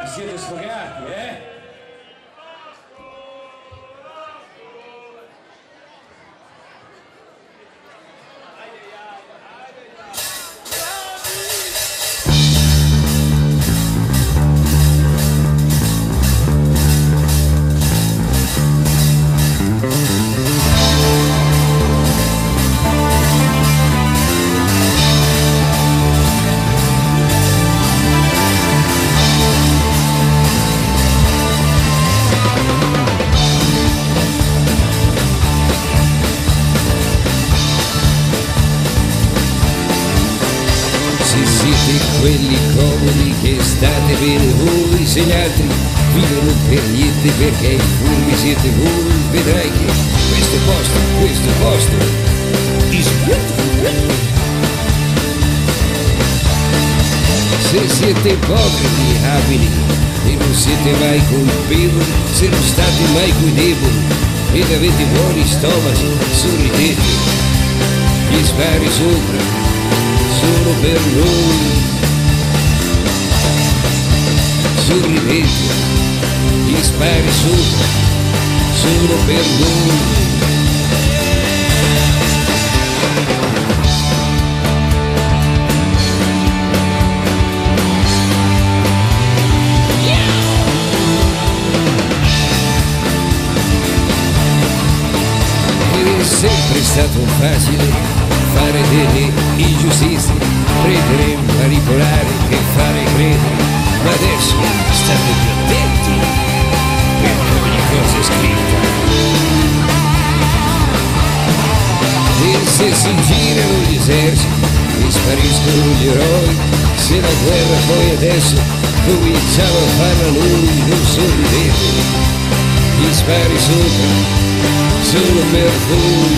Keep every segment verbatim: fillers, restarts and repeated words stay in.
siete sfogati, eh? Quelli comodi che state bene voi, se gli altri vivono per niente perché i furbi siete voi, vedrai che questo posto, questo posto is beautiful. Se siete poveri, abili e non siete mai colpevoli, se non state mai coi deboli ed avete buoni stomaci, sorridete, gli spari sopra solo per noi. Sorridete, gli spari sopra, solo per noi. È sempre stato facile fare delle ingiustizie, prendere, manipolare e fare credere. Ma adesso state più attenti, perché ogni cosa è scritta. E se si girano gli eserciti e spariscono gli eroi, se la guerra poi adesso cominciamo a farla noi, non sorridete, gli spari sopra, solo per voi.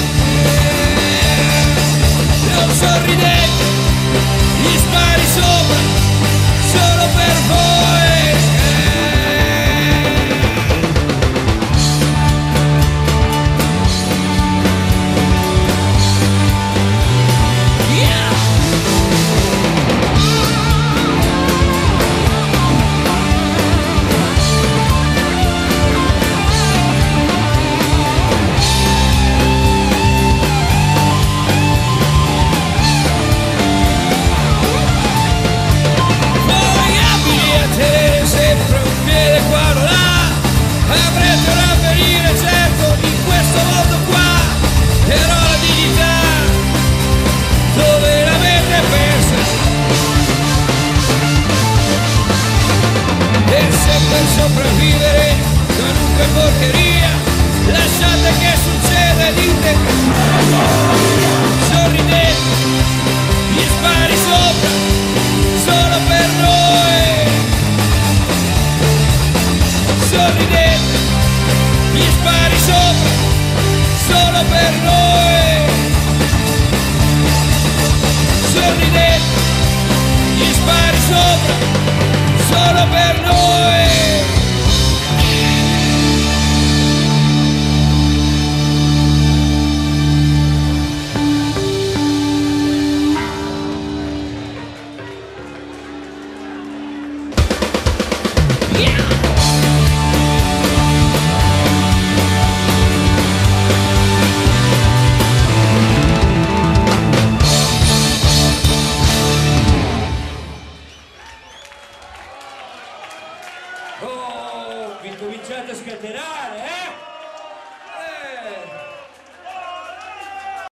Non sorridete, gli spari sopra, solo per voi. Yeah. Avrete un avvenire certo in questo mondo qua, però la dignità dove l'avete persa? E se per sopravvivere qualunque porcheria lasciate che succeda, dite sorridete, gli spari sopra, solo per noi. Sorridete, gli spari sopra, solo per noi. Sorridete, gli spari sopra, solo per noi. Oh, vi cominciate a scatenare, eh?